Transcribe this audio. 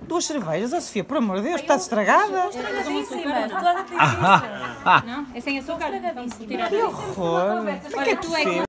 2 cervejas, a Sofia, por amor de Deus, estás estragada. Estragadíssima. Toda a gente diz isso. Não? É sem açúcar? Que horror. Olha, tu é que